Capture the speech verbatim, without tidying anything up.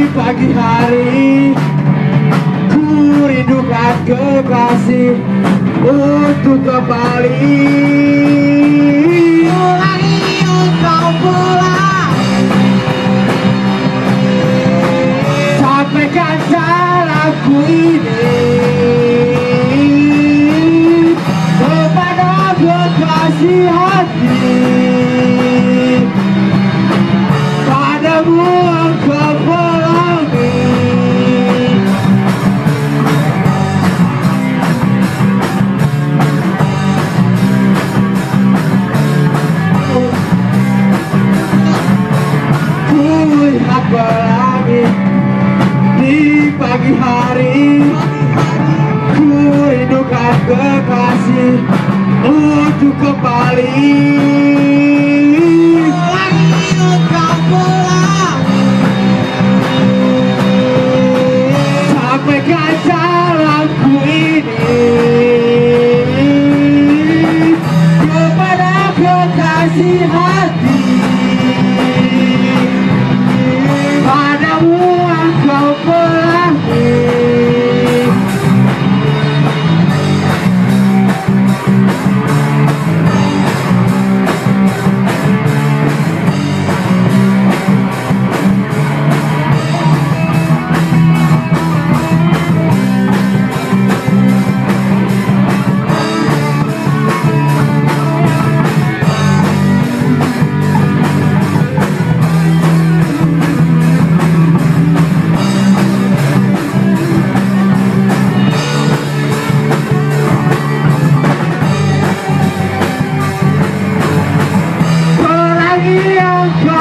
pagi hari ku rindukan kekasih untuk kembali. Ulangi engkau pulang, sampaikan salamku ini kepada kekasih hati. Padamu engkau pelangi, kulihat pelangi di pagi hari, ku rindukan kekasih untuk kembali. Ulangi engkau pulang, sampaikan salamku ini kepada kekasih hati. Padamu engkau pelangi, pelangi engkau